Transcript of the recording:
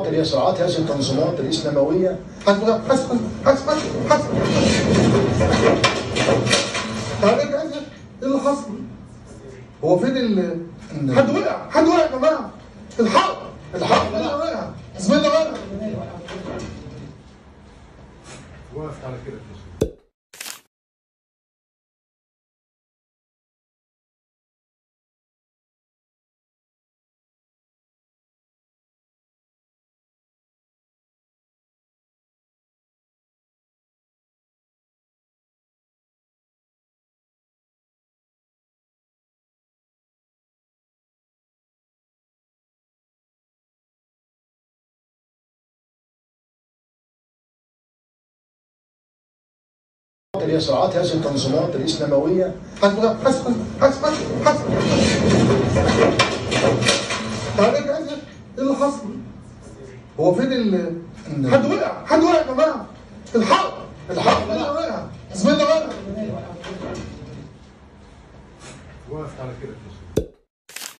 هي صراعات هذه التنظيمات الاسلامويه. حسب حسب حسب حسب تعالى ايه اللي حصل؟ هو فين حد وقع؟ حد وقع يا جماعه؟ الحق وقع زميلنا وقع وقفت على كده. هي صراعات هذه التنظيمات الاسلامويه. حسب حسب حسب حسب تعالى ايه اللي حصل؟ هو فين حد وقع؟ حد وقع يا جماعه؟ الحق وقع زميلنا وقع وقفت على كده.